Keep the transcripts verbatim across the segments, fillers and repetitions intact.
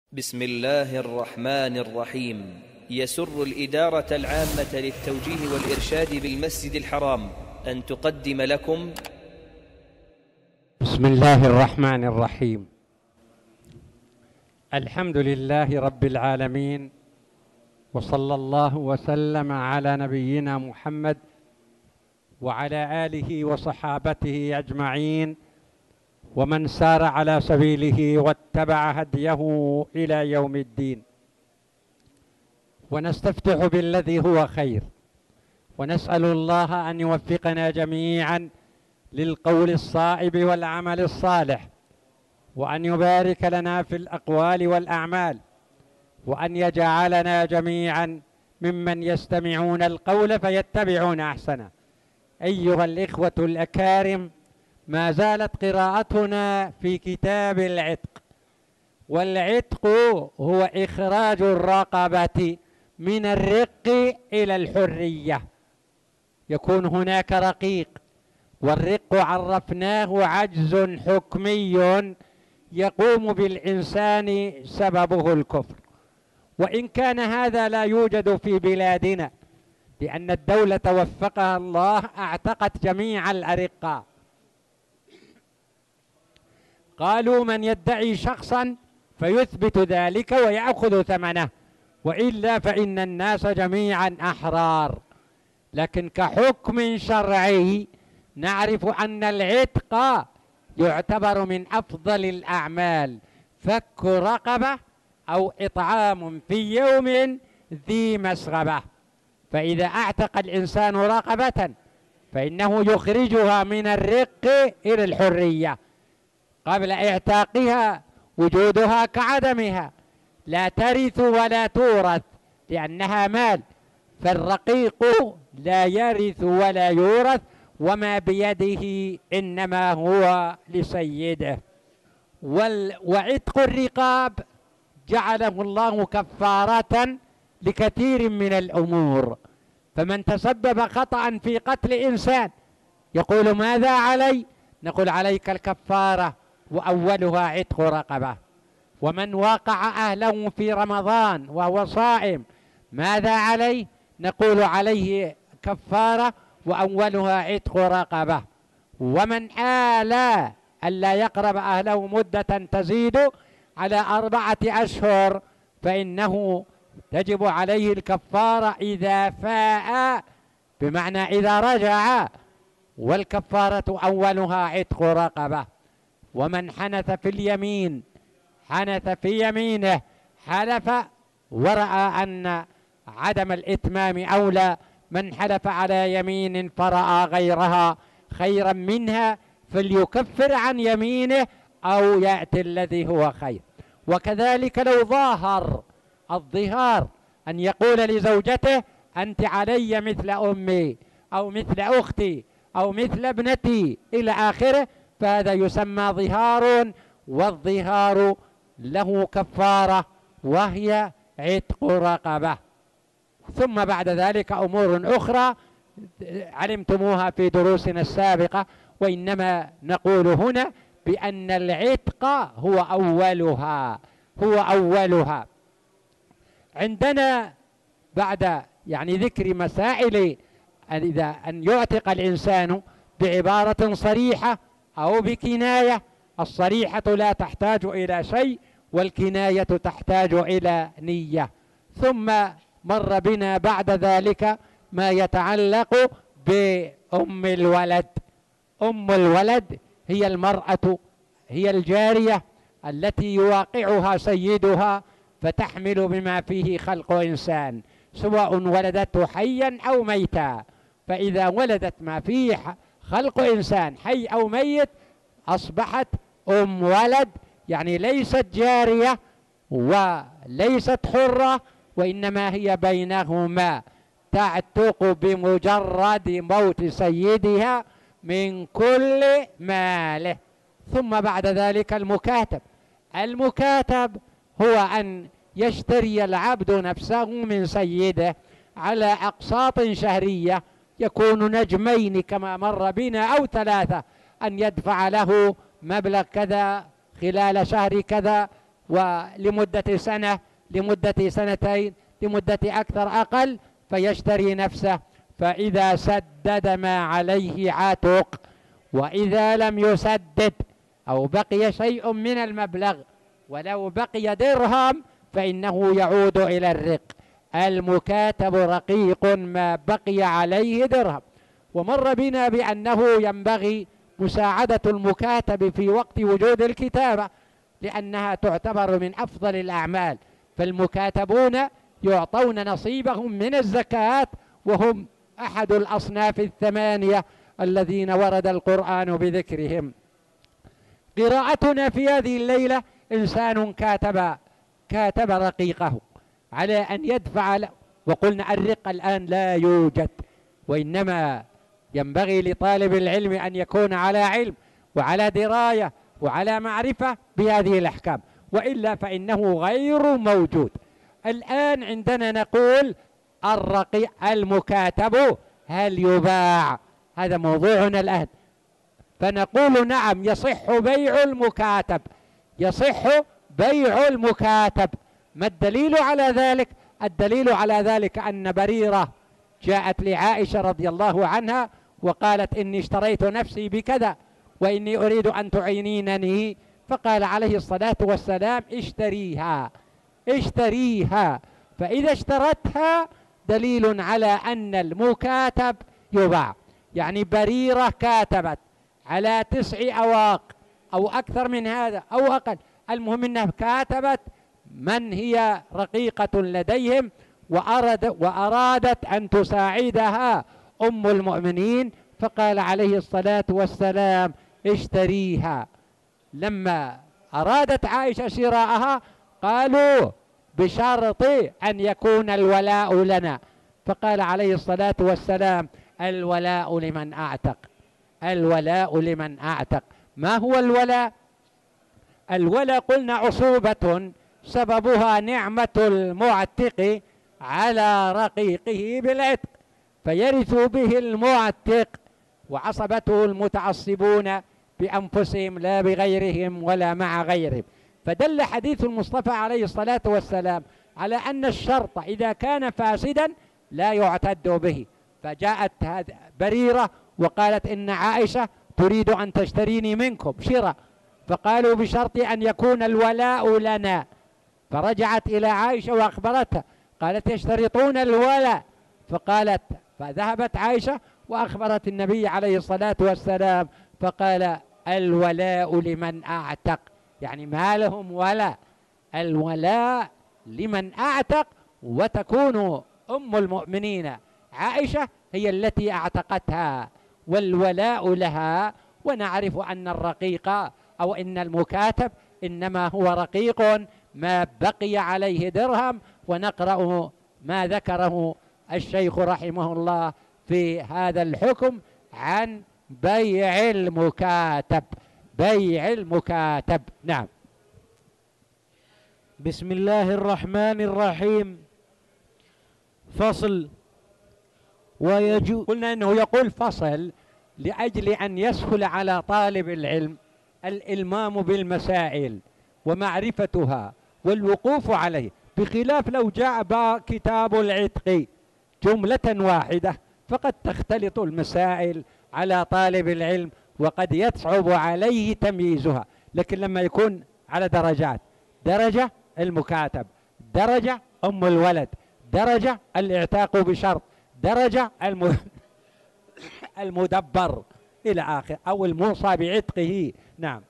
بسم الله الرحمن الرحيم. يسر الإدارة العامة للتوجيه والإرشاد بالمسجد الحرام أن تقدم لكم بسم الله الرحمن الرحيم. الحمد لله رب العالمين، وصلى الله وسلم على نبينا محمد وعلى آله وصحابته أجمعين، ومن سار على سبيله واتبع هديه إلى يوم الدين. ونستفتح بالذي هو خير، ونسأل الله أن يوفقنا جميعا للقول الصائب والعمل الصالح، وأن يبارك لنا في الأقوال والأعمال، وأن يجعلنا جميعا ممن يستمعون القول فيتبعون أحسنه. أيها الإخوة الأكارم، ما زالت قراءتنا في كتاب العتق، والعتق هو إخراج الرقبة من الرق إلى الحرية. يكون هناك رقيق، والرق عرفناه عجز حكمي يقوم بالإنسان سببه الكفر، وإن كان هذا لا يوجد في بلادنا، لأن الدولة وفقها الله اعتقت جميع الأرقاء. قالوا من يدعي شخصا فيثبت ذلك ويأخذ ثمنه، وإلا فإن الناس جميعا أحرار. لكن كحكم شرعي نعرف أن العتق يعتبر من أفضل الأعمال، فك رقبة أو إطعام في يوم ذي مسغبة. فإذا أعتق الإنسان رقبة فإنه يخرجها من الرق إلى الحرية. قبل اعتاقها وجودها كعدمها، لا ترث ولا تورث لأنها مال، فالرقيق لا يرث ولا يورث، وما بيده إنما هو لسيده. وعتق الرقاب جعله الله كفارة لكثير من الأمور. فمن تسبب خطأ في قتل إنسان يقول ماذا علي؟ نقول عليك الكفارة، وأولها عتق رقبة. ومن واقع أهله في رمضان وهو صائم ماذا عليه؟ نقول عليه كفارة، وأولها عتق رقبة. ومن آل ألا يقرب أهله مدة تزيد على أربعة أشهر فإنه تجب عليه الكفارة إذا فاء، بمعنى إذا رجع، والكفارة أولها عتق رقبة. ومن حنث في اليمين، حنث في يمينه، حلف ورأى أن عدم الإتمام أولى، من حلف على يمين فرأى غيرها خيرا منها فليكفر عن يمينه أو يأتي الذي هو خير. وكذلك لو ظاهر، الظهار أن يقول لزوجته أنت علي مثل أمي أو مثل أختي أو مثل ابنتي إلى آخره، فهذا يسمى ظهار، والظهار له كفارة وهي عتق رقبة. ثم بعد ذلك أمور أخرى علمتموها في دروسنا السابقة، وإنما نقول هنا بأن العتق هو أولها، هو أولها. عندنا بعد يعني ذكر مسائل إذا أن يعتق الإنسان بعبارة صريحة أو بكناية. الصريحة لا تحتاج إلى شيء، والكناية تحتاج إلى نية. ثم مر بنا بعد ذلك ما يتعلق بأم الولد. أم الولد هي المرأة، هي الجارية التي يواقعها سيدها فتحمل بما فيه خلق إنسان، سواء ولدته حيا أو ميتا. فإذا ولدت ما فيه خلق إنسان حي أو ميت أصبحت أم ولد، يعني ليست جارية وليست حرة، وإنما هي بينهما، تعتق بمجرد موت سيدها من كل ماله. ثم بعد ذلك المكاتب. المكاتب هو أن يشتري العبد نفسه من سيده على أقساط شهرية، يكون نجمين كما مر بنا أو ثلاثة، أن يدفع له مبلغ كذا خلال شهر كذا، ولمدة سنة، لمدة سنتين، لمدة أكثر أقل، فيشتري نفسه. فإذا سدد ما عليه عاتق، وإذا لم يسدد أو بقي شيء من المبلغ ولو بقي درهم فإنه يعود إلى الرق. المكاتب رقيق ما بقي عليه درهم. ومر بنا بأنه ينبغي مساعدة المكاتب في وقت وجود الكتابة، لأنها تعتبر من أفضل الأعمال. فالمكاتبون يعطون نصيبهم من الزكاة، وهم أحد الأصناف الثمانية الذين ورد القرآن بذكرهم. قراءتنا في هذه الليلة: إنسان كاتب كاتب رقيقه على أن يدفع له، وقلنا الرق الآن لا يوجد، وإنما ينبغي لطالب العلم أن يكون على علم وعلى دراية وعلى معرفة بهذه الأحكام، وإلا فإنه غير موجود. الآن عندنا نقول الرقيق المكاتب هل يباع؟ هذا موضوعنا الآن. فنقول نعم، يصح بيع المكاتب، يصح بيع المكاتب. ما الدليل على ذلك؟ الدليل على ذلك أن بريرة جاءت لعائشة رضي الله عنها وقالت: إني اشتريت نفسي بكذا وإني أريد أن تعينينني. فقال عليه الصلاة والسلام: اشتريها اشتريها. فإذا اشترتها دليل على أن المكاتب يباع. يعني بريرة كاتبت على تسع أواق أو أكثر من هذا أو أقل، المهم أنها كاتبت من هي رقيقة لديهم، وأراد وأرادت أن تساعدها أم المؤمنين، فقال عليه الصلاة والسلام: اشتريها. لما أرادت عائشة شراءها قالوا: بشرط أن يكون الولاء لنا. فقال عليه الصلاة والسلام: الولاء لمن أعتق، الولاء لمن أعتق. ما هو الولاء؟ الولاء قلنا عصوبة سببها نعمة المعتق على رقيقه بالعتق، فيرث به المعتق، وعصبته المتعصبون بأنفسهم لا بغيرهم ولا مع غيرهم. فدل حديث المصطفى عليه الصلاة والسلام على أن الشرط إذا كان فاسدا لا يعتد به. فجاءت بريرة وقالت: إن عائشة تريد أن تشتريني منكم شراء، فقالوا: بشرط أن يكون الولاء لنا. فرجعت إلى عائشة وأخبرتها، قالت: يشترطون الولاء. فقالت فذهبت عائشة وأخبرت النبي عليه الصلاة والسلام، فقال: الولاء لمن أعتق، يعني ما لهم ولاء، الولاء لمن أعتق. وتكون أم المؤمنين عائشة هي التي أعتقتها والولاء لها. ونعرف أن الرقيق أو إن المكاتب إنما هو رقيق ما بقي عليه درهم. ونقرأ ما ذكره الشيخ رحمه الله في هذا الحكم عن بيع المكاتب، بيع المكاتب. نعم. بسم الله الرحمن الرحيم. فصل. ويجوز، قلنا أنه يقول فصل لأجل أن يسهل على طالب العلم الإلمام بالمسائل ومعرفتها والوقوف عليه، بخلاف لو جاء كتاب العتق جملة واحدة فقد تختلط المسائل على طالب العلم وقد يصعب عليه تمييزها. لكن لما يكون على درجات، درجة المكاتب، درجة أم الولد، درجة الاعتاق بشرط، درجة الم... المدبر إلى آخر، أو الموصى بعتقه. نعم.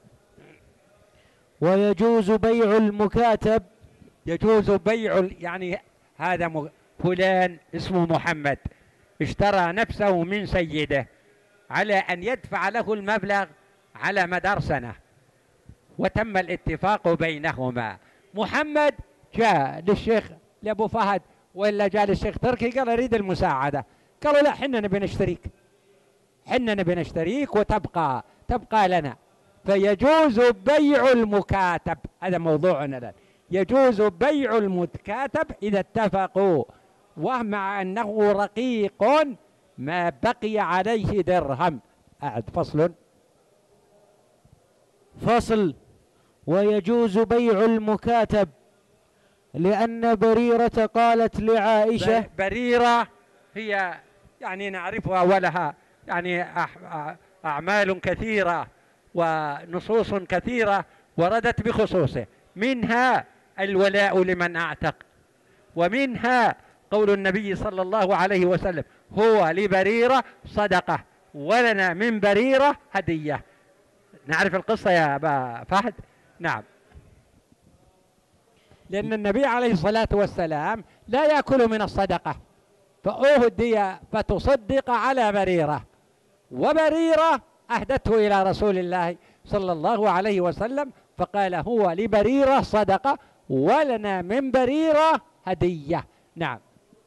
ويجوز بيع المكاتب، يجوز بيع، يعني هذا فلان اسمه محمد اشترى نفسه من سيده على أن يدفع له المبلغ على مدار سنة، وتم الاتفاق بينهما. محمد جاء للشيخ لأبو فهد وإلا جاء للشيخ تركي قال: أريد المساعدة. قالوا: لا، حنا نبي نشتريك، حنا نبي نشتريك وتبقى تبقى لنا. فيجوز بيع المكاتب، هذا موضوعنا الآن. يجوز بيع المكاتب إذا اتفقوا، ومع أنه رقيق ما بقي عليه درهم. أعد فصل. فصل. ويجوز بيع المكاتب، لأن بريرة قالت لعائشة. بريرة هي يعني نعرفها ولها يعني أعمال كثيرة ونصوص كثيرة وردت بخصوصه، منها الولاء لمن أعتق، ومنها قول النبي صلى الله عليه وسلم: هو لبريرة صدقة ولنا من بريرة هدية. نعرف القصة يا أبا فهد؟ نعم، لأن النبي عليه الصلاة والسلام لا يأكل من الصدقة، فأهدي فتصدق على بريرة، وبريرة أهدته إلى رسول الله صلى الله عليه وسلم فقال: هو لبريرة صدقة ولنا من بريرة هدية. نعم.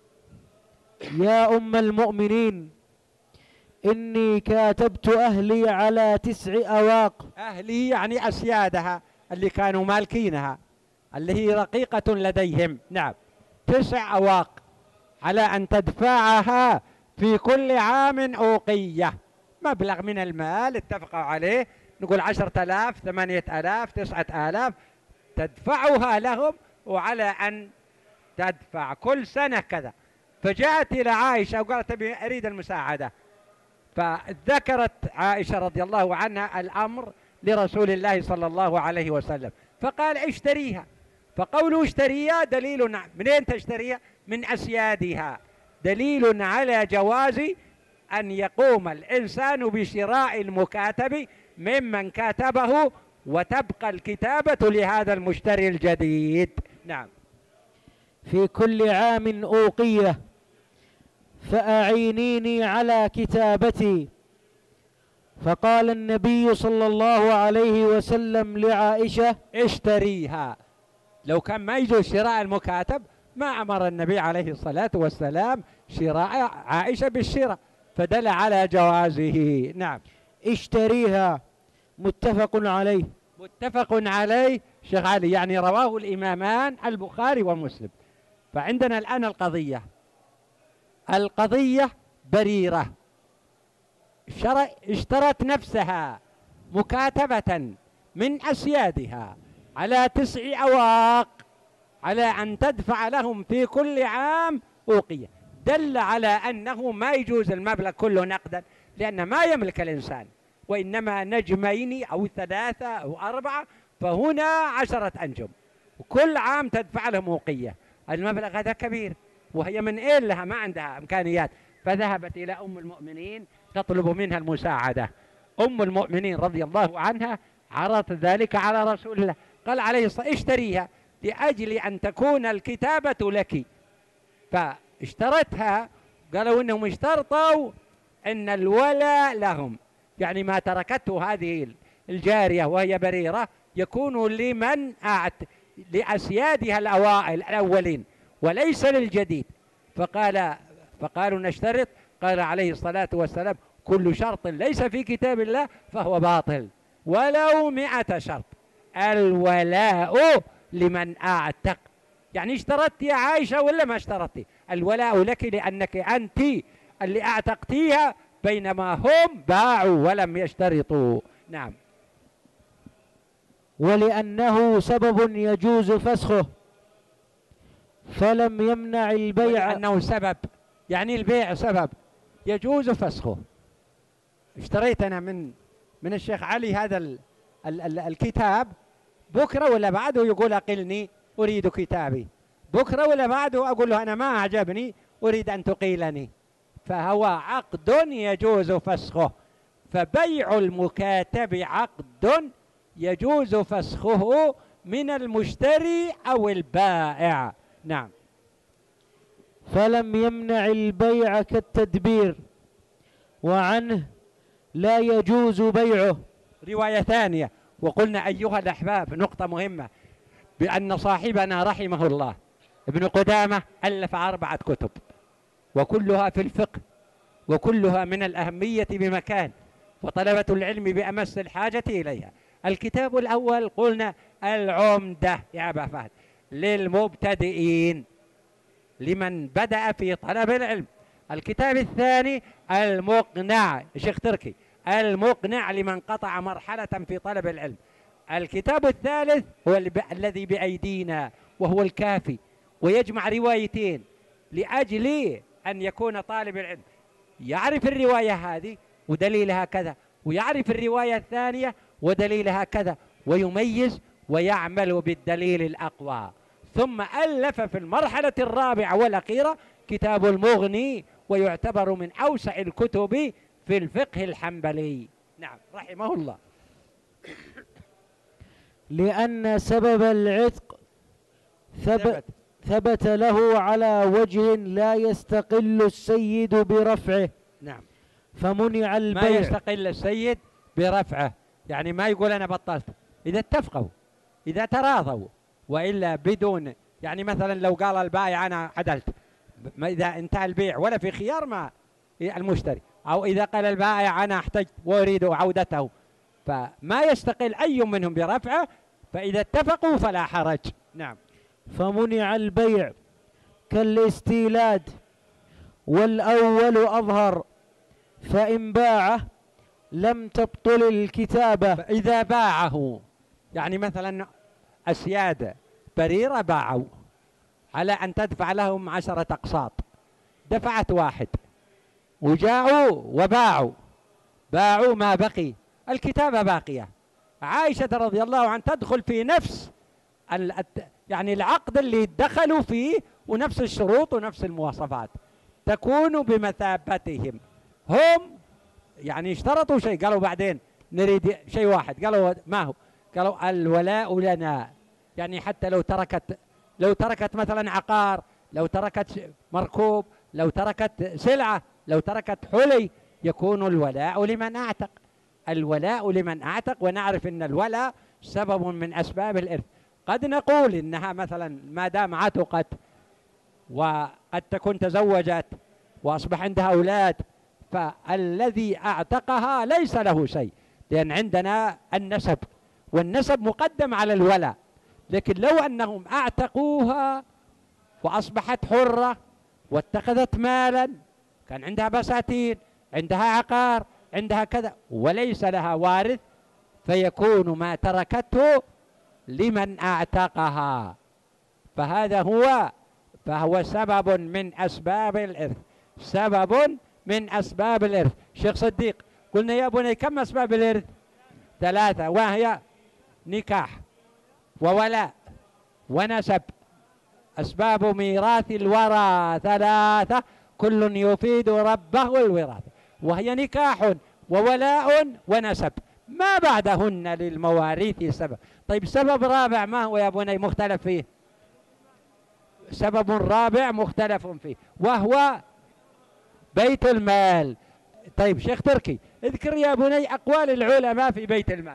يا أم المؤمنين، إني كاتبت أهلي على تسع أواق. أهلي يعني أسيادها اللي كانوا مالكينها، اللي هي رقيقة لديهم. نعم، تسع أواق على أن تدفعها في كل عام أوقية، مبلغ من المال اتفقوا عليه، نقول عشرة آلاف، ثمانية آلاف، تسعة آلاف، تدفعها لهم، وعلى أن تدفع كل سنة كذا. فجاءت إلى عائشة وقالت: أبي أريد المساعدة. فذكرت عائشة رضي الله عنها الأمر لرسول الله صلى الله عليه وسلم، فقال: اشتريها. فقوله اشتريها دليل، منين تشتريها؟ من أسيادها، دليل على جواز أن يقوم الإنسان بشراء المكاتب ممن كاتبه، وتبقى الكتابة لهذا المشتري الجديد. نعم. في كل عام أوقية، فأعينيني على كتابتي. فقال النبي صلى الله عليه وسلم لعائشة: اشتريها. لو كان ما يجوز شراء المكاتب ما أمر النبي عليه الصلاة والسلام شراء عائشة بالشراء، فدل على جوازه. نعم. اشتريها. متفق عليه. متفق عليه شيخ علي، يعني رواه الإمامان البخاري ومسلم. فعندنا الآن القضية القضية بريرة اشترت نفسها مكاتبة من أسيادها على تسع أواق على أن تدفع لهم في كل عام أوقية، دل على أنه ما يجوز المبلغ كله نقدا، لأن ما يملك الإنسان، وإنما نجمين أو ثلاثة أو أربعة، فهنا عشرة أنجم وكل عام تدفع لهم أوقية. المبلغ هذا كبير، وهي من إيه لها ما عندها إمكانيات، فذهبت إلى أم المؤمنين تطلب منها المساعدة. أم المؤمنين رضي الله عنها عرضت ذلك على رسول الله، قال عليه الصلاة: اشتريها لأجل أن تكون الكتابة لك. فاشترتها، قالوا إنهم اشترطوا أن الولاء لهم، يعني ما تركته هذه الجارية وهي بريرة يكون لمن أعت لأسيادها الأوائل الأولين وليس للجديد. فقال فقالوا نشترط، قال عليه الصلاة والسلام: كل شرط ليس في كتاب الله فهو باطل ولو مئة شرط، الولاء لمن أعتق. يعني اشترطت يا عائشة ولا ما اشترطتي؟ الولاء لك لأنك أنت اللي أعتقتيها، بينما هم باعوا ولم يشترطوا. نعم. ولأنه سبب يجوز فسخه، فلم يمنع البيع. ولأنه سبب، يعني البيع سبب يجوز فسخه. اشتريت أنا من من الشيخ علي هذا ال ال ال الكتاب، بكرة ولا بعده يقول أقلني أريد كتابي، بكرة ولا بعده أقول له أنا ما أعجبني أريد أن تقيلني، فهو عقد يجوز فسخه. فبيع المكاتب عقد يجوز فسخه من المشتري أو البائع. نعم. فلم يمنع البيع كالتدبير، وعنه لا يجوز بيعه. رواية ثانية. وقلنا أيها الأحباب نقطة مهمة، بأن صاحبنا رحمه الله ابن قدامة ألف أربعة كتب وكلها في الفقه، وكلها من الأهمية بمكان، وطلبة العلم بأمس الحاجة إليها. الكتاب الأول قلنا العمدة يا أبا فهد للمبتدئين، لمن بدأ في طلب العلم. الكتاب الثاني المقنع، شيخ تركي، المقنع لمن قطع مرحلة في طلب العلم. الكتاب الثالث هو الذي بأيدينا وهو الكافي، ويجمع روايتين لأجل أن يكون طالب العلم يعرف الرواية هذه ودليلها كذا، ويعرف الرواية الثانية ودليلها كذا، ويميز ويعمل بالدليل الأقوى. ثم ألف في المرحلة الرابعة والأخيرة كتاب المغني، ويعتبر من أوسع الكتب في الفقه الحنبلي. نعم رحمه الله. لأن سبب العتق ثبت, ثبت له على وجه لا يستقل السيد برفعه. نعم. فمنع البيع. ما يستقل السيد برفعه، يعني ما يقول أنا بطلت، إذا اتفقوا، إذا تراضوا، وإلا بدون، يعني مثلا لو قال البائع أنا عدلت، ما إذا انتهى البيع ولا في خيار ما المشتري، أو إذا قال البائع أنا احتجت وأريد عودته، فما يستقل أي منهم برفعه، فإذا اتفقوا فلا حرج. نعم. فمنع البيع كالاستيلاد، والأول أظهر، فإن باعه لم تبطل الكتابة. فإذا باعه، يعني مثلا أسياد بريرة باعوا على أن تدفع لهم عشرة أقساط، دفعت واحد وجاءوا وباعوا، باعوا ما بقي، الكتابة باقية. عائشة رضي الله عنها تدخل في نفس يعني العقد اللي دخلوا فيه، ونفس الشروط ونفس المواصفات، تكون بمثابتهم. هم يعني اشترطوا شيء، قالوا بعدين نريد شيء واحد، قالوا ما هو؟ قالوا الولاء لنا، يعني حتى لو تركت لو تركت مثلا عقار، لو تركت مركوب، لو تركت سلعة، لو تركت حلي، يكون الولاء لمن أعتق. الولاء لمن أعتق، ونعرف أن الولاء سبب من أسباب الإرث. قد نقول إنها مثلا ما دام عتقت وقد تكون تزوجت وأصبح عندها أولاد، فالذي أعتقها ليس له شيء، لأن عندنا النسب، والنسب مقدم على الولاء. لكن لو أنهم أعتقوها وأصبحت حرة واتخذت مالا، كان عندها بساتين، عندها عقار، عندها كذا، وليس لها وارث، فيكون ما تركته لمن أعتقها، فهذا هو فهو سبب من أسباب الإرث، سبب من أسباب الإرث. شيخ صديق، قلنا يا بني كم أسباب الإرث؟ ثلاثة، وهي نكاح وولاء ونسب. أسباب ميراث الورى ثلاثة، كل يفيد ربه الوراثة، وهي نكاح وولاء ونسب، ما بعدهن للمواريث سبب. طيب سبب رابع ما هو يا بني مختلف فيه؟ سبب رابع مختلف فيه وهو بيت المال. طيب شيخ تركي، اذكر يا بني أقوال العلماء في بيت المال.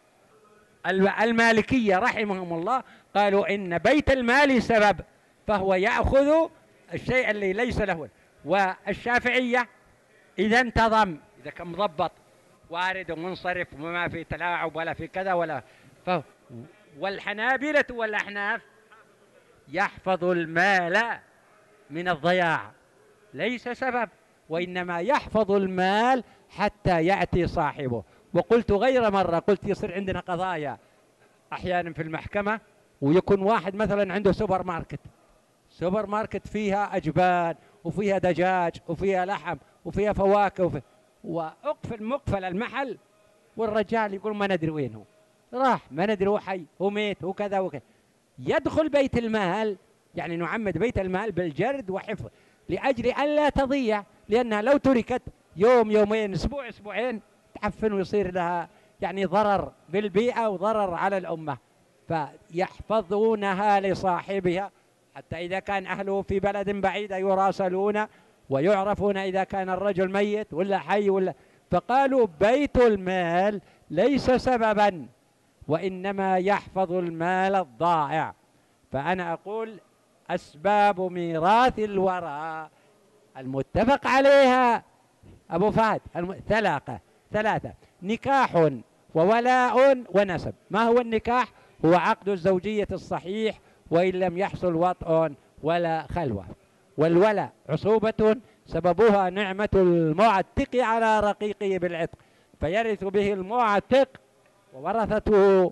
المالكية رحمهم الله قالوا إن بيت المال سبب، فهو يأخذ الشيء اللي ليس له. والشافعية إذا انتظم، إذا كان مضبط وارد ومنصرف وما في تلاعب ولا في كذا ولا ف... والحنابلة والأحناف يحفظ المال من الضياع، ليس سبب، وإنما يحفظ المال حتى يأتي صاحبه. وقلت غير مرة، قلت يصير عندنا قضايا أحيانا في المحكمة، ويكون واحد مثلا عنده سوبر ماركت، سوبر ماركت فيها أجبان وفيها دجاج وفيها لحم وفيها فواكه وفي... وأقفل مقفل المحل، والرجال يقول ما ندري وين هو، راح ما ندري هو حي هو ميت هو كذا وكذا. يدخل بيت المال، يعني نعمد بيت المال بالجرد وحفظ لأجل ألا تضيع، لأنها لو تركت يوم يومين أسبوع أسبوعين تعفن ويصير لها يعني ضرر بالبيئة وضرر على الأمة، فيحفظونها لصاحبها حتى إذا كان أهله في بلد بعيد يراسلون ويعرفون إذا كان الرجل ميت ولا حي ولا. فقالوا بيت المال ليس سببا، وإنما يحفظ المال الضائع. فأنا أقول أسباب ميراث الورى المتفق عليها أبو فهد ثلاثة ثلاثة نكاح وولاء ونسب. ما هو النكاح؟ هو عقد الزوجية الصحيح وإن لم يحصل وطء ولا خلوة. والولاء عصوبة سببها نعمة المعتق على رقيقه بالعتق، فيرث به المعتق وورثته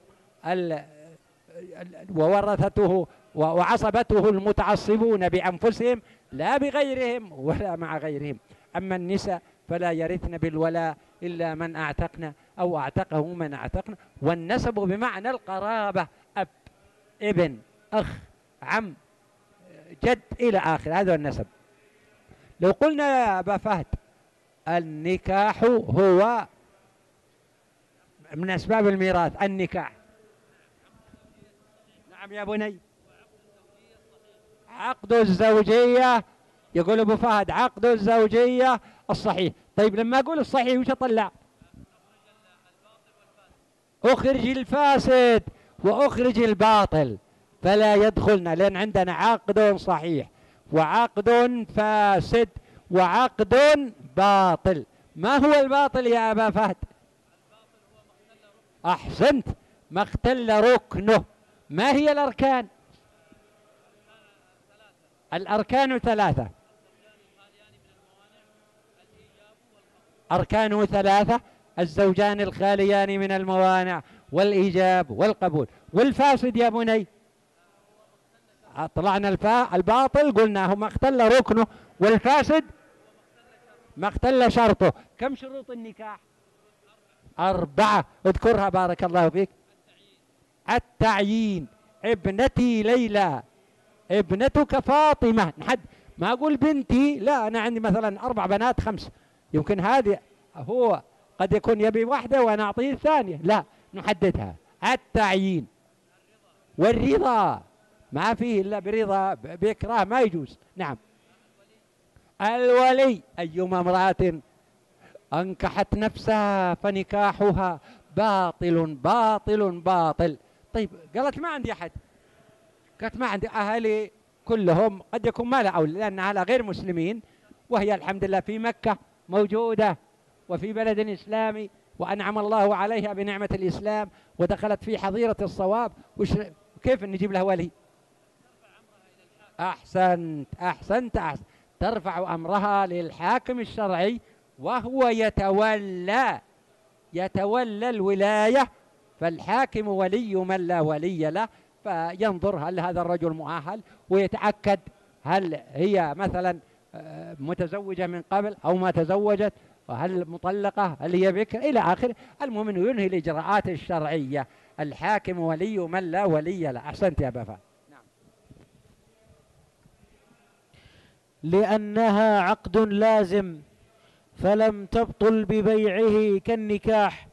وورثته وعصبته المتعصبون بأنفسهم لا بغيرهم ولا مع غيرهم. أما النساء فلا يرثن بالولاء إلا من أعتقنا أو أعتقه من أعتقنا. والنسب بمعنى القرابة، أب، ابن، أخ، عم، جد إلى آخر، هذا النسب. لو قلنا يا أبا فهد النكاح هو من أسباب الميراث، النكاح، نعم يا بني، عقد الزوجية، يقول أبو فهد عقد الزوجية الصحيح. طيب لما أقول الصحيح وش أطلع؟ أخرج الفاسد وأخرج الباطل فلا يدخلنا، لأن عندنا عقد صحيح وعقد فاسد وعقد باطل. ما هو الباطل يا أبا فهد؟ أحسنت، ما اختل ركنه. ما هي الأركان؟ الأركان ثلاثة، أركانه ثلاثة: الزوجان الخاليان من الموانع والإيجاب والقبول. والفاسد يا بني طلعنا الفا الباطل قلناه ما اختل ركنه، والفاسد ما اختل شرطه. كم شروط النكاح؟ أربعة، اذكرها بارك الله فيك. التعيين، ابنتي ليلى، ابنتك فاطمة، نحد ما أقول بنتي، لا أنا عندي مثلا أربع بنات خمس، يمكن هذه هو قد يكون يبي واحدة وأنا أعطيه الثانية، لا نحددها. التعيين والرضا، ما فيه إلا برضا، بإكراه ما يجوز. نعم. الولي، أيما امرأة أنكحت نفسها فنكاحها باطل باطل باطل. طيب قالت ما عندي أحد، قالت ما عندي، أهلي كلهم قد يكون ما لا أولى، لأن أهلها غير مسلمين، وهي الحمد لله في مكة موجودة وفي بلد إسلامي، وأنعم الله عليها بنعمة الإسلام ودخلت في حظيرة الصواب. وش كيف نجيب لها ولي؟ أحسنت أحسنت أحسنت، ترفع أمرها للحاكم الشرعي وهو يتولى يتولى الولاية، فالحاكم ولي من لا ولي له، فينظر هل هذا الرجل مؤهل، ويتأكد هل هي مثلا متزوجة من قبل أو ما تزوجت، وهل مطلقة، هل هي بكر، إلى آخره. المهم أنه ينهي الإجراءات الشرعية. الحاكم ولي من لا ولي له. أحسنت يا بفا. نعم. لأنها عقد لازم فلم تبطل ببيعه كالنكاح،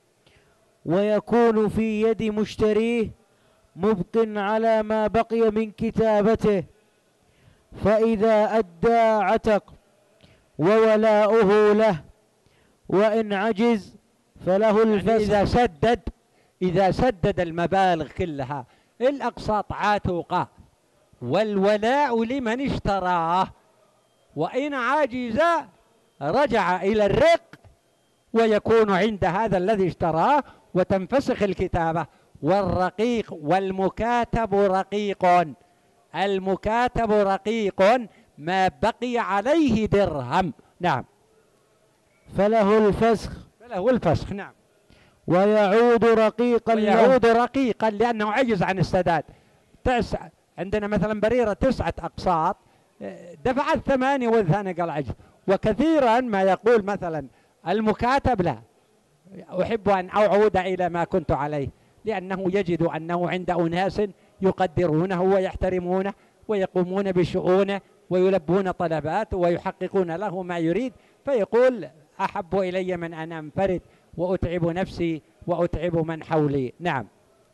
ويكون في يد مشتريه مبق على ما بقي من كتابته، فإذا أدى عتق وولاؤه له، وإن عجز فله الفسخ. يعني إذا سدد إذا سدد المبالغ كلها، الأقساط عاتق والولاء لمن اشتراه، وإن عجز رجع إلى الرق ويكون عند هذا الذي اشتراه وتنفسخ الكتابة. والرقيق والمكاتب رقيق، المكاتب رقيق ما بقي عليه درهم. نعم. فله الفسخ فله الفسخ. نعم. ويعود رقيقا ويعود رقيقا لأنه عجز عن السداد. تسع عندنا مثلا بريرة تسعة أقساط، دفعت ثمانية والثاني قال عجز. وكثيرا ما يقول مثلا المكاتب لا أحب أن أعود إلى ما كنت عليه، لأنه يجد أنه عند أناس يقدرونه ويحترمونه ويقومون بشؤونه ويلبون طلباته ويحققون له ما يريد، فيقول أحب إلي من أن أنفرد وأتعب نفسي وأتعب من حولي. نعم.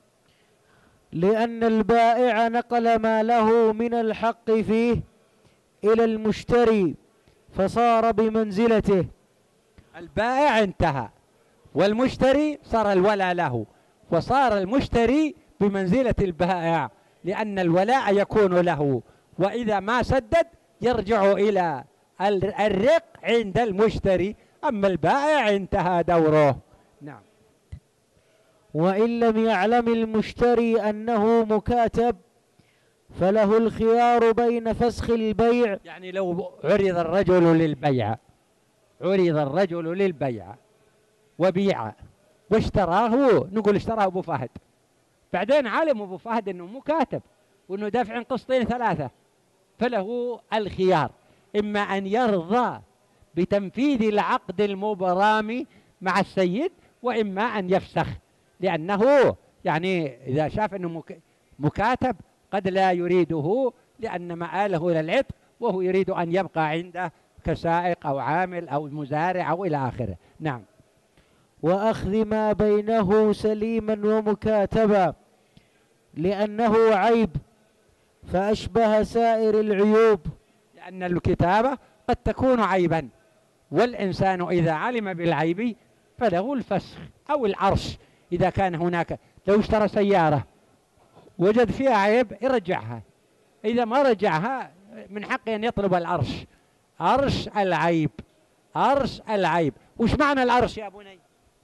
لأن البائع نقل ما له من الحق فيه إلى المشتري فصار بمنزلته. البائع انتهى والمشتري صار الولاء له، وصار المشتري بمنزلة البائع، لأن الولاء يكون له، وإذا ما سدد يرجع إلى الرق عند المشتري، أما البائع انتهى دوره. نعم. وإن لم يعلم المشتري أنه مكاتب فله الخيار بين فسخ البيع. يعني لو عرض الرجل للبيع عرض الرجل للبيع وبيع واشتراه، نقول اشتراه أبو فهد بعدين علم أبو فهد أنه مكاتب وأنه دفع قسطين ثلاثة، فله الخيار إما أن يرضى بتنفيذ العقد المبرام مع السيد، وإما أن يفسخ، لأنه يعني إذا شاف أنه مكاتب قد لا يريده لأن مآله إلى العتق، وهو يريد أن يبقى عنده كسائق أو عامل أو مزارع أو إلى آخره. نعم. وأخذ ما بينه سليما ومكاتبا لأنه عيب فأشبه سائر العيوب، لأن الكتابة قد تكون عيبا، والإنسان إذا علم بالعيب فله الفسخ أو العرش. إذا كان هناك لو اشترى سيارة وجد فيها عيب يرجعها، إذا ما رجعها من حقه أن يطلب العرش، عرش العيب، عرش العيب. وش معنى العرش يا بني؟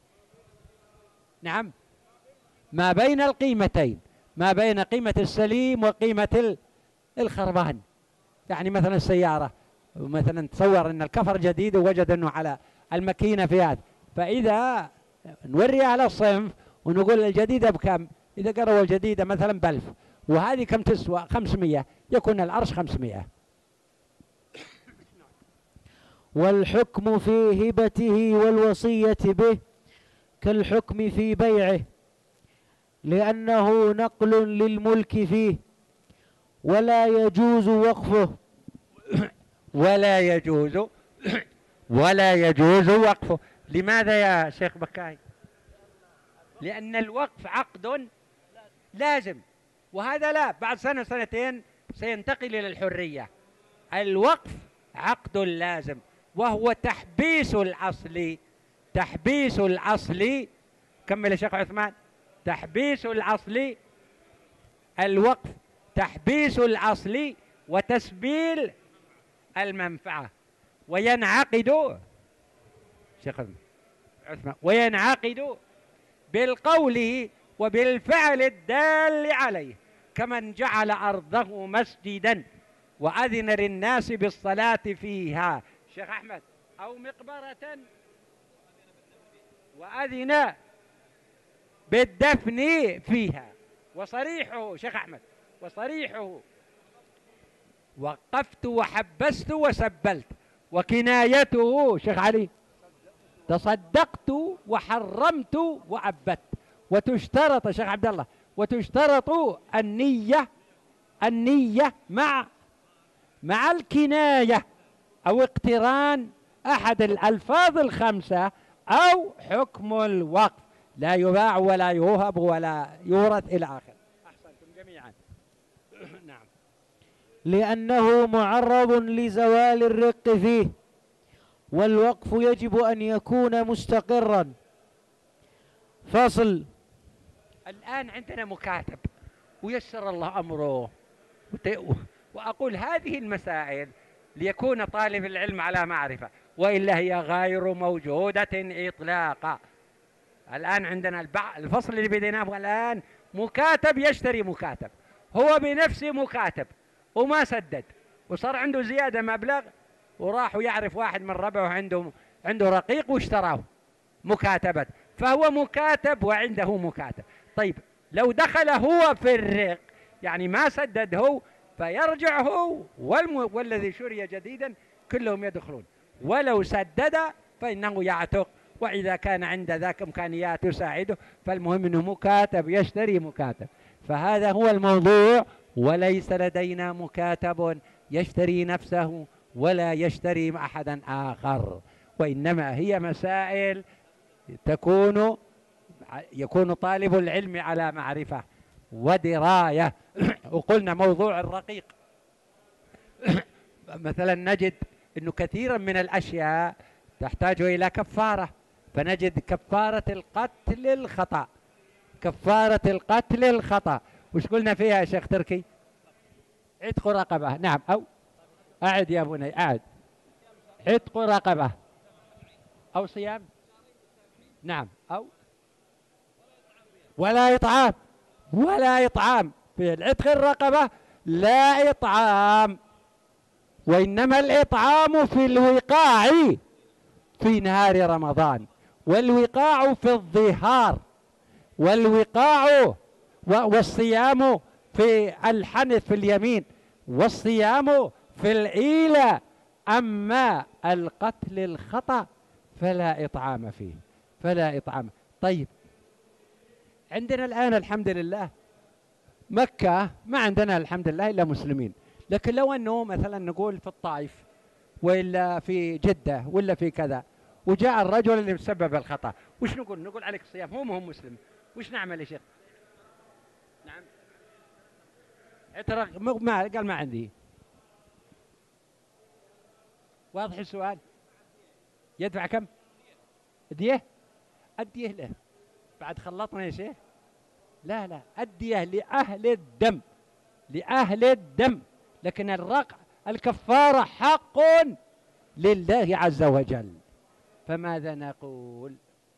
نعم، ما بين القيمتين، ما بين قيمة السليم وقيمة الخربان. يعني مثلا السيارة، مثلا تصور أن الكفر جديد ووجد أنه على الماكينة في هذا، فإذا نوري على الصنف ونقول الجديدة بكم، إذا قروا الجديدة مثلا بألف وهذه كم تسوى خمسمية، يكون العرش خمسمية. والحكم في هبته والوصية به كالحكم في بيعه، لأنه نقل للملك فيه ولا يجوز وقفه. ولا يجوز ولا يجوز وقفه. لماذا يا شيخ بكاي؟ لأن الوقف عقد لازم، وهذا لا، بعد سنة سنتين سينتقل إلى الحرية. الوقف عقد لازم، وهو تحبيس الأصل. تحبيس الأصل، كمل يا شيخ عثمان. تحبيس الأصل، الوقف تحبيس الأصل وتسبيل المنفعة، وينعقد شيخ عثمان وينعقد بالقول وبالفعل الدال عليه، كمن جعل أرضه مسجدا وأذن للناس بالصلاة فيها شيخ أحمد، أو مقبرة وأذن بالدفن فيها. وصريحه شيخ أحمد، وصريحه وقفت وحبست وسبلت. وكنايته شيخ علي تصدقت وحرمت وأبت. وتشترط شيخ عبد الله، وتشترط النية، النية مع مع الكناية أو اقتران أحد الألفاظ الخمسة أو حكم الوقف، لا يباع ولا يوهب ولا يورث إلى آخر. أحسنتم جميعا. نعم. لأنه معرض لزوال الرق فيه، والوقف يجب أن يكون مستقرا. فصل. الآن عندنا مكاتب ويسر الله أمره، وأقول هذه المسائل ليكون طالب العلم على معرفة، وإلا هي غير موجودة إطلاقا. الآن عندنا الفصل اللي بديناه الآن، مكاتب يشتري مكاتب، هو بنفسه مكاتب وما سدد، وصار عنده زيادة مبلغ، وراح يعرف واحد من ربعه عنده عنده رقيق واشتراه مكاتبة، فهو مكاتب وعنده مكاتب. طيب لو دخل هو في الرق، يعني ما سدد هو، فيرجع هو والم... والذي شري جديدا كلهم يدخلون، ولو سدد فإنه يعتق، وإذا كان عند ذاك إمكانيات تساعده، فالمهم أنه مكاتب يشتري مكاتب. فهذا هو الموضوع، وليس لدينا مكاتب يشتري نفسه ولا يشتري أحدا آخر، وإنما هي مسائل تكون يكون طالب العلم على معرفة ودراية. وقلنا موضوع الرقيق مثلا نجد أنه كثيرا من الأشياء تحتاج إلى كفارة، فنجد كفارة القتل الخطأ، كفارة القتل الخطأ. وش قلنا فيها يا شيخ تركي؟ عتق رقبة. نعم. أو أعد يا بني أعد. عتق رقبة أو صيام. نعم. أو ولا إطعام، ولا إطعام في العتق الرقبة، لا إطعام، وإنما الإطعام في الوقاع في نهار رمضان، والوقاع في الظهار، والوقاع والصيام في الحنث في اليمين، والصيام في الإيلة. أما القتل الخطأ فلا إطعام فيه، فلا إطعام. طيب عندنا الآن الحمد لله مكة ما عندنا الحمد لله إلا مسلمين، لكن لو أنه مثلا نقول في الطائف وإلا في جدة ولا في كذا، وجاء الرجل اللي مسبب الخطأ، وش نقول؟ نقول عليك الصيام، هو ما هو مسلم، وش نعمل يا شيخ؟ نعم اعترف ما قال ما عندي. واضح السؤال؟ يدفع كم؟ الدية؟ الدية له بعد خلطنا يا شيخ؟ لا لا، الدية لأهل الدم، لأهل الدم، لكن الرق الكفارة حق لله عز وجل. فماذا نقول؟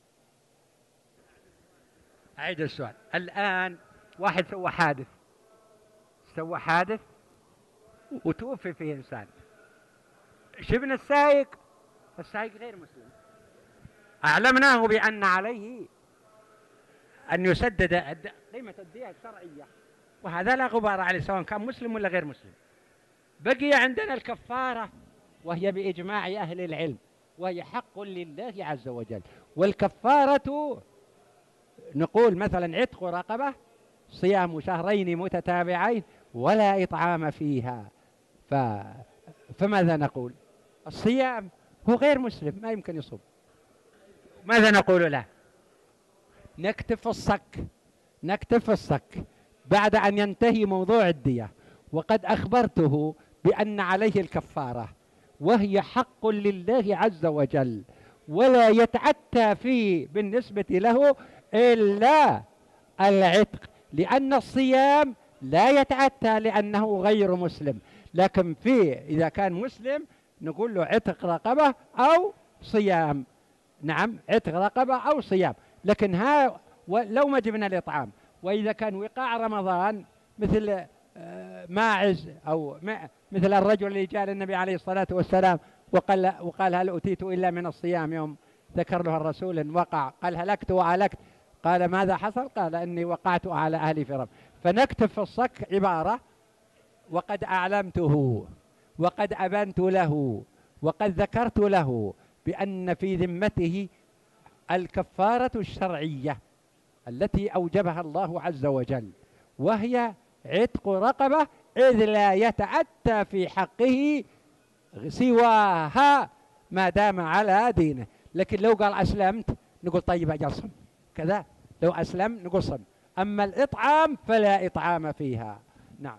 أعيد السؤال. الآن واحد سوى حادث، سوى حادث وتوفي فيه إنسان، شبنا السائق، السائق غير مسلم، أعلمناه بأن عليه أن يسدد قيمة الدية الشرعية، وهذا لا غبار عليه سواء كان مسلم ولا غير مسلم. بقي عندنا الكفارة، وهي بإجماع أهل العلم، وهي حق لله عز وجل. والكفارة نقول مثلا عتق رقبة، صيام شهرين متتابعين، ولا إطعام فيها. ف... فماذا نقول؟ الصيام هو غير مسلم ما يمكن يصوم، ماذا نقول له؟ نكتف الصك، نكتف الصك بعد أن ينتهي موضوع الدية، وقد أخبرته بأن عليه الكفارة، وهي حق لله عز وجل، ولا يتعتى فيه بالنسبة له إلا العتق، لأن الصيام لا يتعتى لأنه غير مسلم، لكن فيه إذا كان مسلم نقول له عتق رقبة أو صيام. نعم عتق رقبة أو صيام، لكن ها لو ما جبنا الإطعام. وإذا كان وقاع رمضان مثل ماعز أو مثل الرجل اللي جاء للنبي عليه الصلاة والسلام وقال, وقال هل أتيت إلا من الصيام، يوم ذكر له الرسول إن وقع قال هلكت وهلكت، قال ماذا حصل؟ قال إني وقعت على أهلي في رب. فنكتب في الصك عبارة وقد أعلمته وقد أبنت له وقد ذكرت له بأن في ذمته الكفارة الشرعية التي أوجبها الله عز وجل، وهي عتق رقبة، إذ لا يتأتى في حقه سواها ما دام على دينه. لكن لو قال أسلمت نقول طيب أجل صم كذا، لو أسلم نقول صم. أما الإطعام فلا إطعام فيها. نعم.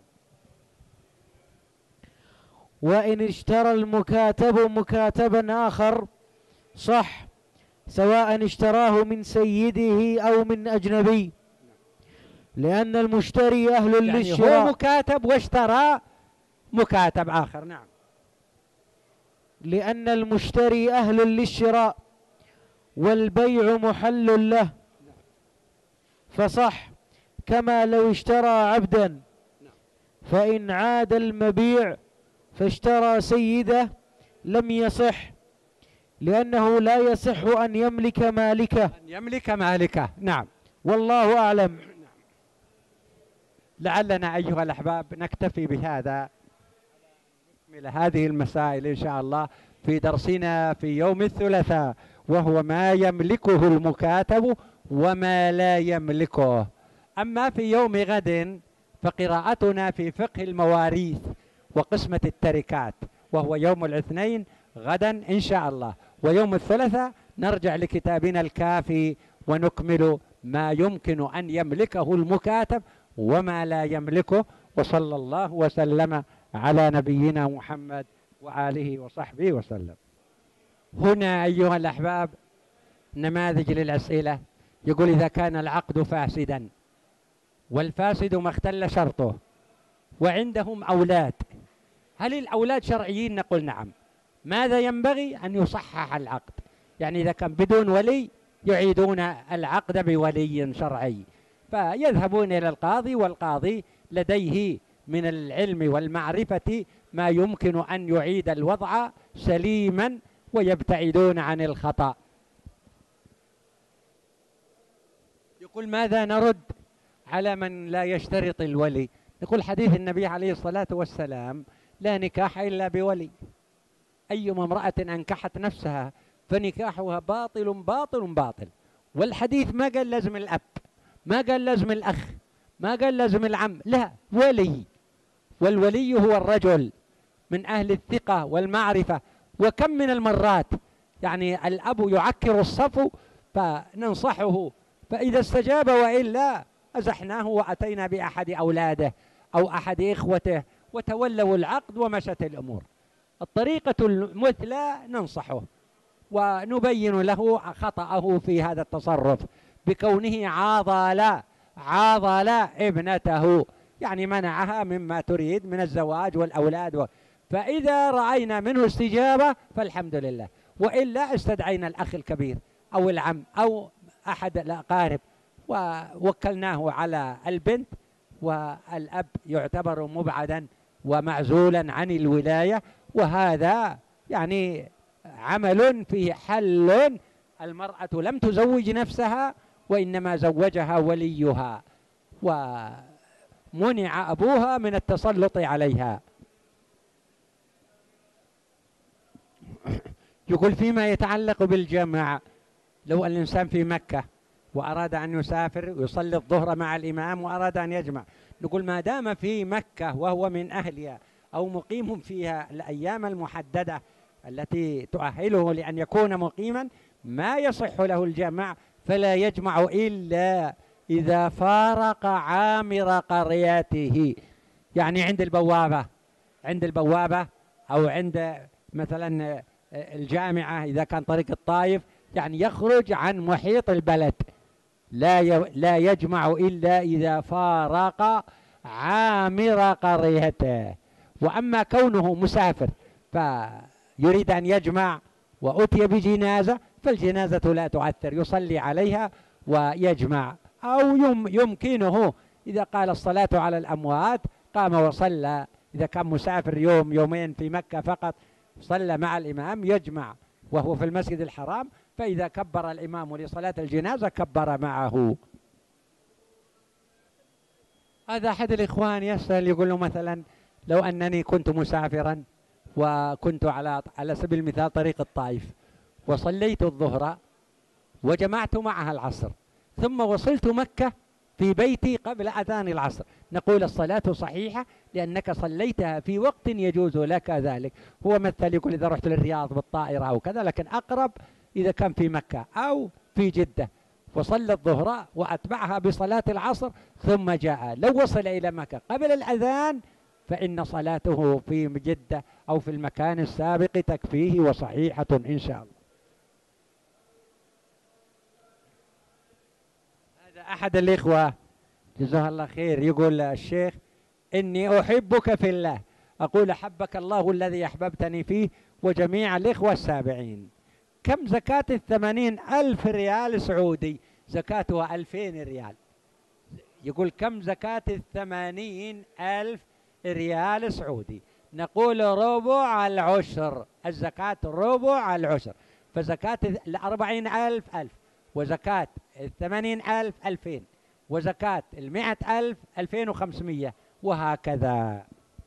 وإن اشترى المكاتب مكاتبا آخر صح، سواء اشتراه من سيده أو من أجنبي، لأن المشتري أهل يعني للشراء. هو مكاتب واشترى مكاتب آخر. نعم. لأن المشتري أهل للشراء والبيع محل له، فصح، كما لو اشترى عبدا، فإن عاد المبيع فاشترى سيده لم يصح، لأنه لا يصح أن يملك مالكه، أن يملك مالكه. نعم. والله أعلم. لعلنا أيها الأحباب نكتفي بهذا، نكمل هذه المسائل إن شاء الله في درسنا في يوم الثلاثاء، وهو ما يملكه المكاتب وما لا يملكه. أما في يوم غد فقراءتنا في فقه المواريث وقسمة التركات، وهو يوم الاثنين غدا إن شاء الله، ويوم الثلاثاء نرجع لكتابنا الكافي ونكمل ما يمكن أن يملكه المكاتب وما لا يملكه. وصلى الله وسلم على نبينا محمد وآله وصحبه وسلم. هنا أيها الأحباب نماذج للأسئلة. يقول إذا كان العقد فاسدا والفاسد ما اختل شرطه وعندهم أولاد، هل الأولاد شرعيين؟ نقول نعم. ماذا ينبغي؟ أن يصحح العقد، يعني إذا كان بدون ولي يعيدون العقد بولي شرعي، فيذهبون إلى القاضي، والقاضي لديه من العلم والمعرفة ما يمكن أن يعيد الوضع سليما ويبتعدون عن الخطأ. يقول ماذا نرد على من لا يشترط الولي. يقول حديث النبي عليه الصلاة والسلام: لا نكاح إلا بولي، أيما امرأة أنكحت نفسها فنكاحها باطل باطل باطل. والحديث ما قال لازم الأب، ما قال لازم الأخ، ما قال لازم العم، لا، ولي. والولي هو الرجل من أهل الثقة والمعرفة. وكم من المرات يعني الأب يعكر الصفو فننصحه، فإذا استجاب وإلا أزحناه وأتينا بأحد أولاده أو أحد إخوته وتولوا العقد ومشت الأمور. الطريقة المثلى ننصحه ونبين له خطأه في هذا التصرف بكونه عاضل عاضل ابنته، يعني منعها مما تريد من الزواج والأولاد و... فإذا رأينا منه استجابة فالحمد لله، وإلا استدعينا الأخ الكبير أو العم أو أحد الأقارب ووكلناه على البنت، والأب يعتبر مبعدا ومعزولا عن الولاية. وهذا يعني عمل فيه حل، المرأة لم تزوج نفسها وإنما زوجها وليها ومنع أبوها من التسلط عليها. يقول فيما يتعلق بالجمع، لو الإنسان في مكة وأراد أن يسافر ويصلي الظهر مع الإمام وأراد أن يجمع، نقول ما دام في مكة وهو من أهلها أو مقيم فيها الأيام المحددة التي تؤهله لأن يكون مقيما، ما يصح له الجمع، فلا يجمع إلا إذا فارق عامر قريته. يعني عند البوابة عند البوابة أو عند مثلا الجامعة إذا كان طريق الطائف، يعني يخرج عن محيط البلد، لا لا يجمع إلا إذا فارق عامر قريته. وأما كونه مسافر فيريد أن يجمع وأتي بجنازة، فالجنازة لا تؤثر، يصلي عليها ويجمع. أو يمكنه إذا قال الصلاة على الأموات قام وصلى، إذا كان مسافر يوم يومين في مكة فقط صلى مع الإمام يجمع وهو في المسجد الحرام، فإذا كبر الإمام لصلاة الجنازة كبر معه. هذا أحد الإخوان يسأل يقول له مثلا لو أنني كنت مسافرا وكنت على على سبيل المثال طريق الطائف وصليت الظهر وجمعت معها العصر ثم وصلت مكة في بيتي قبل أذان العصر، نقول الصلاة صحيحة لأنك صليتها في وقت يجوز لك ذلك. هو مثل يقول إذا رحت للرياض بالطائرة أو كذا، لكن أقرب إذا كان في مكة أو في جدة وصلى الظهر وأتبعها بصلاة العصر ثم جاء، لو وصل إلى مكة قبل الأذان فإن صلاته في جدة أو في المكان السابق تكفيه وصحيحة إن شاء الله. هذا أحد الإخوة جزاه الله خير يقول الشيخ إني أحبك في الله، أقول أحبك الله الذي أحببتني فيه وجميع الإخوة السابعين. كم زكاة الثمانين ألف ريال سعودي؟ زكاتها ألفين ريال. يقول كم زكاة الثمانين ألف ريال سعودي؟ نقول ربع العشر، الزكاة ربع العشر، فزكاة الأربعين ألف ألف، وزكاة الثمانين ألف ألفين، وزكاة المئة ألف ألفين وخمسمية، وهكذا.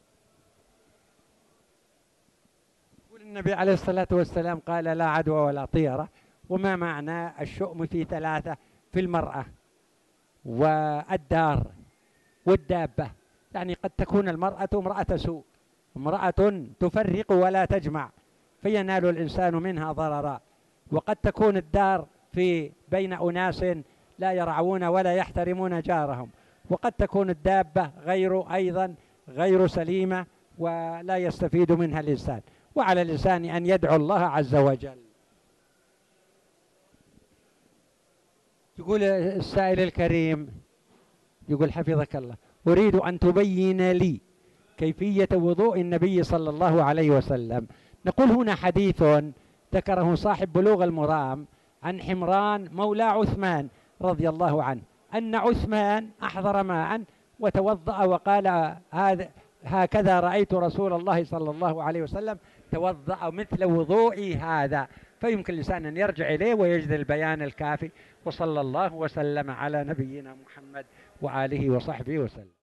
النبي عليه الصلاة والسلام قال لا عدوى ولا طيرة. وما معنى الشؤم في ثلاثة؟ في المرأة والدار والدابة. يعني قد تكون المرأة امرأة سوء، امرأة تفرق ولا تجمع فينال الإنسان منها ضررا، وقد تكون الدار في بين أناس لا يرعون ولا يحترمون جارهم، وقد تكون الدابة غير أيضا غير سليمة ولا يستفيد منها الإنسان. وعلى الإنسان أن يدعو الله عز وجل. يقول السائل الكريم يقول حفظك الله أريد أن تبين لي كيفية وضوء النبي صلى الله عليه وسلم. نقول هنا حديث ذكره صاحب بلوغ المرام عن حمران مولى عثمان رضي الله عنه أن عثمان أحضر ماء وتوضأ وقال هذا هكذا رأيت رسول الله صلى الله عليه وسلم توضأ مثل وضوئي هذا. فيمكن الإنسان أن يرجع إليه ويجد البيان الكافي. وصلى الله وسلم على نبينا محمد وآله وصحبه وسلم.